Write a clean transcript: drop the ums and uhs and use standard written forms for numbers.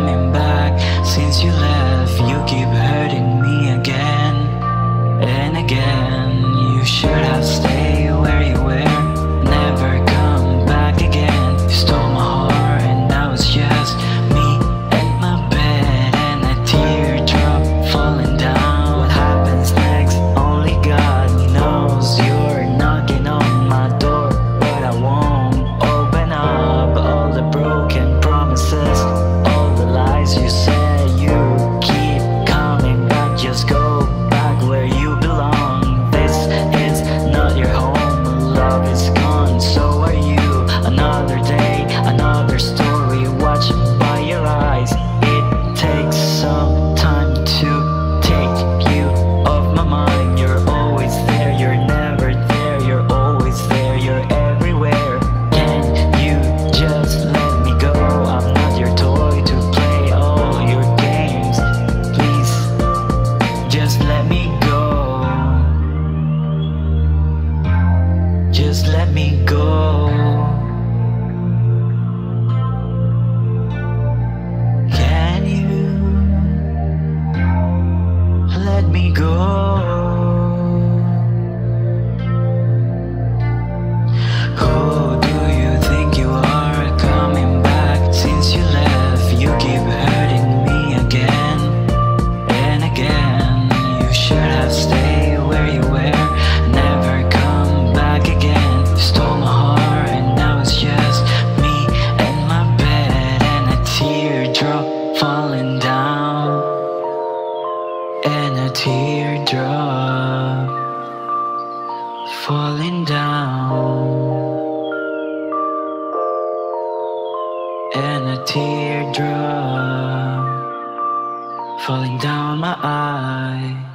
coming back since you left. You keep hurting me again and again. You should have stayed where you were, never come back again. You stole my heart and now it's just me and my bed and a teardrop falling down. What happens next? Only God knows. You're knocking on my door, but I won't open up. All the broken promises, all the lies you said, you keep coming back. Just go back where you belong. This is not your home. Love is gone, so are you. Another day, another story. Watch by your eyes. It takes some time to take you off my mind. You're always there, you're never there. You're always there, you're everywhere. Can you just let me go? I'm not your toy to play all your games. Please, just let me go. Just let me go. Can you let me go? Who do you think you are coming back since you left? You keep hurting me again and again. You should have stayed where you were, never come back again. You stole my heart and now it's just me and my bed and a teardrop falling down. And a teardrop falling down. And a teardrop falling down my eye.